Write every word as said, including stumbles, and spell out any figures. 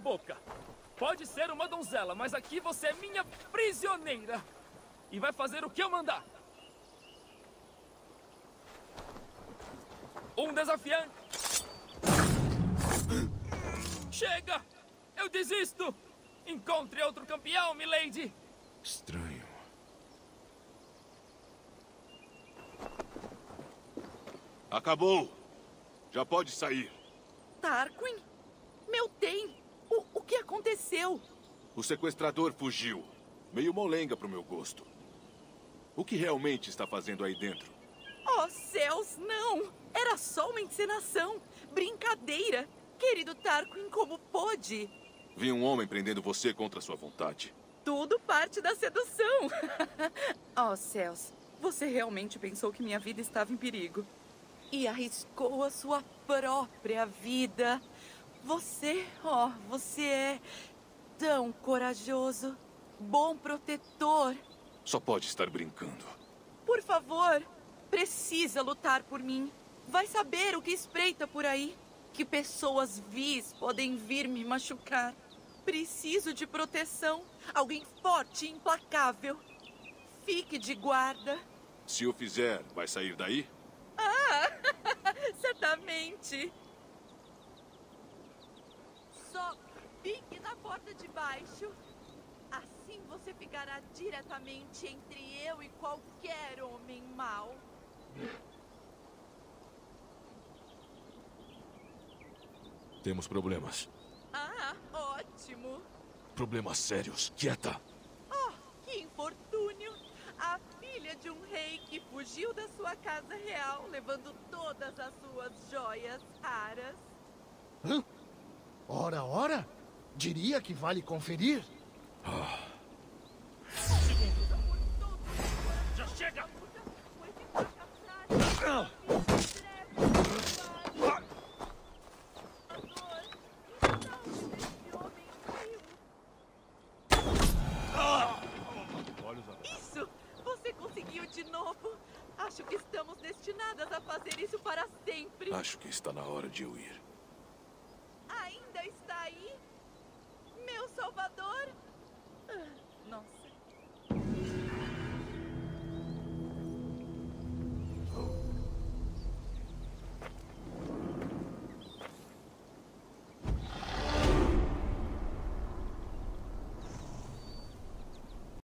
boca. Pode ser uma donzela, mas aqui você é minha prisioneira. E vai fazer o que eu mandar. Um desafiante. Chega! Eu desisto! Encontre outro campeão, milady! Estranho. Acabou! Já pode sair. Tarquin? Meu Tem! O, o que aconteceu? O sequestrador fugiu. Meio molenga pro meu gosto. O que realmente está fazendo aí dentro? Oh, céus, não! Era só uma encenação. Brincadeira. Querido Tarquin, como pôde? Vi um homem prendendo você contra sua vontade. Tudo parte da sedução. Oh, céus. Você realmente pensou que minha vida estava em perigo. E arriscou a sua própria vida. Você, oh, você é tão corajoso. Bom protetor. Só pode estar brincando. Por favor, precisa lutar por mim. Vai saber o que espreita por aí. Que pessoas vis podem vir me machucar. Preciso de proteção. Alguém forte e implacável. Fique de guarda. Se o fizer, vai sair daí? Ah, certamente. Só fique na porta de baixo. Assim você ficará diretamente entre eu e qualquer homem mau. Temos problemas. Ah, ótimo. Problemas sérios. Quieta! Oh, que infortúnio. A filha de um rei que fugiu da sua casa real, levando todas as suas joias raras. Hã? Ora, ora? Diria que vale conferir. Já chega! Isso! Você conseguiu de novo! Acho que estamos destinadas a fazer isso para sempre. Acho que está na hora de eu ir.